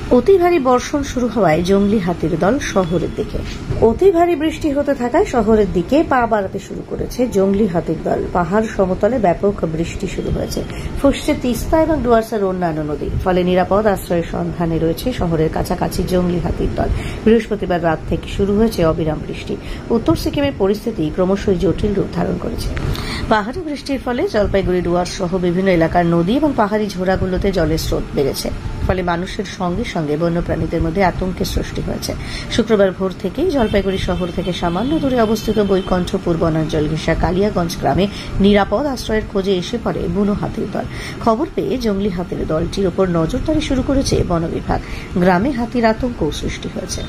অতি ভারী বর্ষণ শুরু হওয়ায় জঙ্গলি হাতির দল শহরের দিকে। অতি ভারী বৃষ্টি হতে থাকায় শহরের দিকে পা বাড়াতে শুরু করেছে জঙ্গলি হাতির দল। পাহাড় সমতলে ব্যাপক বৃষ্টি শুরু হয়েছে, ফুসছে তিস্তা এবং ডুয়ার্সের অন্যান্য নদী। ফলে নিরাপদ আশ্রয়ের সন্ধানে রয়েছে শহরের কাছাকাছি জঙ্গলি হাতির দল। বৃহস্পতিবার রাত থেকে শুরু হয়েছে অবিরাম বৃষ্টি। উত্তর সিকিমের পরিস্থিতি ক্রমশই জটিল রূপ ধারণ করেছে। পাহাড়ি বৃষ্টির ফলে জলপাইগুড়ি, ডুয়ার্স সহ বিভিন্ন এলাকার নদী এবং পাহাড়ি ঝোড়াগুলোতে জলের স্রোত বেড়েছে। ফলে মানুষের সঙ্গে সঙ্গে বন্যপ্রাণীদের মধ্যে আতঙ্কের সৃষ্টি হয়েছে। শুক্রবার ভোর থেকেই জলপাইগুড়ি শহর থেকে সামান্য দূরে অবস্থিত বৈকণ্ঠপুর বনাঞ্চল ঘেঁষা কালিয়াগঞ্জ গ্রামে নিরাপদ আশ্রয়ের খোঁজে এসে পড়ে বুনো হাতির দল। খবর পেয়ে জঙ্গলি হাতির দলটির ওপর নজরদারি শুরু করেছে বন বিভাগ। গ্রামে হাতির আতঙ্কও সৃষ্টি হয়েছে।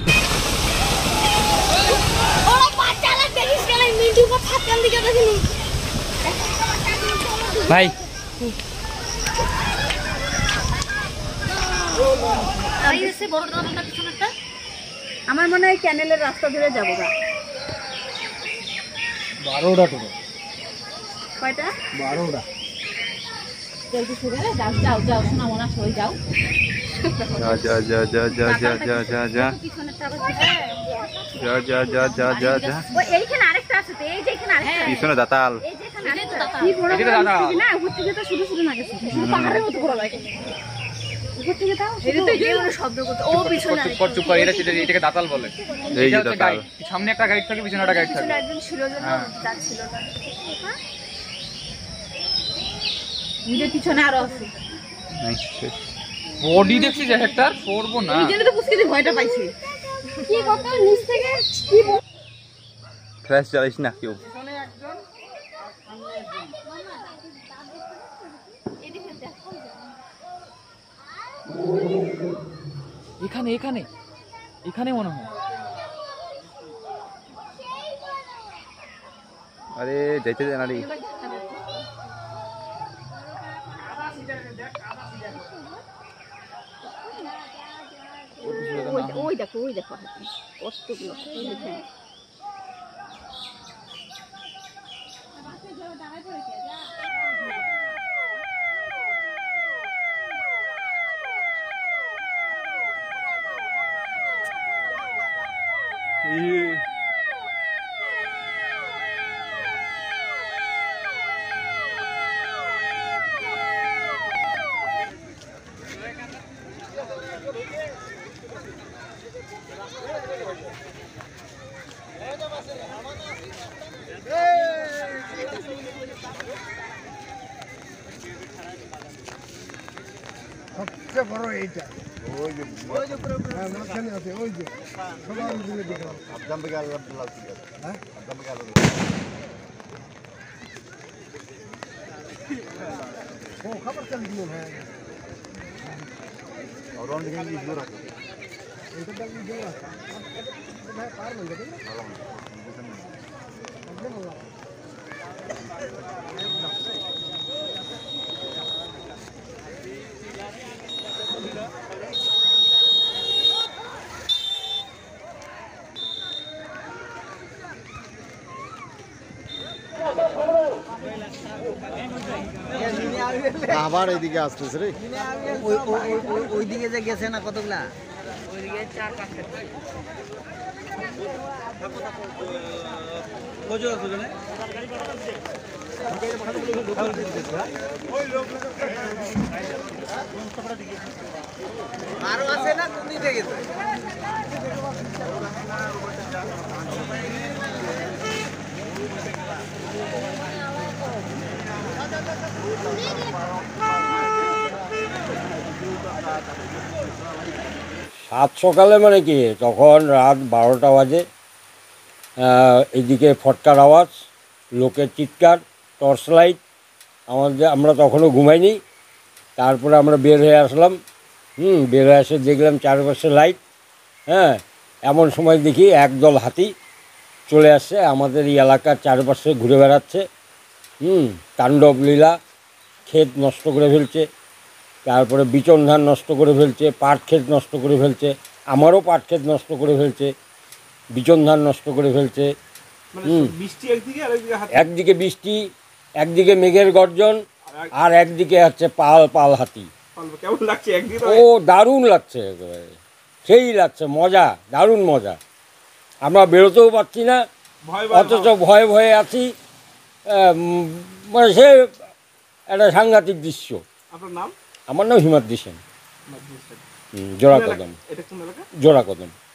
ভাই আমার মনে হয় ক্যানেলের রাস্তা ধরে যাবো। 12টা টোটো। কয়টা? 12টা। জলদি শুরু করে যাও যাও যাও, শোনা মনে সই যাও। যা যা যা যা যা যা যা যা যা যা যা যা যা যা। ওই এইখানে আরেকটা আছে তো, এই যে এখানে আরেকটা। পিছনে দাতাল। এই যে এখানে আরেকটা। কি বড় বড় না, উপর থেকে তো শুধু শুধু লাগে। শুধু পাহাড়ের মতো বড় লাগে। উপর থেকে তাও এটা তো এই বড় শব্দ করতে। ও পিছনে চুপ চুপ করে, এটাকে দাতাল বলে। এই যে দাতাল। সামনে একটা গাইড থাকে, পিছনে একটা গাইড থাকে। একজন ছিল জন্য যাচ্ছিল না। হ্যাঁ, নিজের পিছনে আরো আছে। বডি দেখছি যে একটা পড়বো না। এই জন্য তো পুষ্কিতে ভয়টা পাইছে। কি কত নিচ থেকে কি ফ্রেশ চালাইস না কেউ। এখানে এখানে এখানে মনে হয়। আরে যাইতে দে না রে। ওই দেখো ওই দেখো কতগুলো। সবচেয়ে বড় এইটা। ওই যে মাঝখানে আছে, ওই যে সবার দিকে দেখো। আব্দাম বেগাল লাল ঠিক আছে। হ্যাঁ, আব্দাম বেগাল। ও খবর চল দিও। হ্যাঁ, और ऑन दिखेंगे इस दूर आके इधर तक भी देगा। मैं पार मिल गया ना। আবার এইদিকে আসতেছে রে। ওইদিকে যে গেছে না কতগুলা, ওইদিকে 4-5টা। আরো আছে না, কোন দিকে গেছে? সাত সকালে মানে কি, তখন রাত 12টা বাজে। এদিকে ফটকার আওয়াজ, লোকের চিৎকার, টর্চ লাইট। আমরা তখনও ঘুমাইনি। তারপরে আমরা বের হয়ে আসলাম। বের হয়ে এসে দেখলাম চারপাশে লাইট। হ্যাঁ, এমন সময় দেখি একদল হাতি চলে আসছে, আমাদের এই এলাকার চারপাশে ঘুরে বেড়াচ্ছে। তাণ্ডব লীলা, ক্ষেত নষ্ট করে ফেলছে, তারপরে বিচন ধান নষ্ট করে ফেলছে, পাট ক্ষেত নষ্ট করে ফেলছে, আমারও পাট ক্ষেত নষ্ট করে ফেলছে, বিচন ধান নষ্ট করে ফেলছে। একদিকে বৃষ্টি, একদিকে মেঘের গর্জন, আর একদিকে হচ্ছে পাল পাল হাতি। কেমন লাগছে একদিন ও দারুণ লাগছে একেবারে, সেই লাগছে, মজা, দারুণ মজা। আমরা বেরোতেও পারছি না, ভয় অথচ ভয়ে ভয়ে আছি। মানে সে একটা সাংঘাতিক দৃশ্য। আপনার নাম? আমার নাম হিমাদ্রি সেন, জোড়া কদম, এটা কোন এলাকা? জোড়া কদম।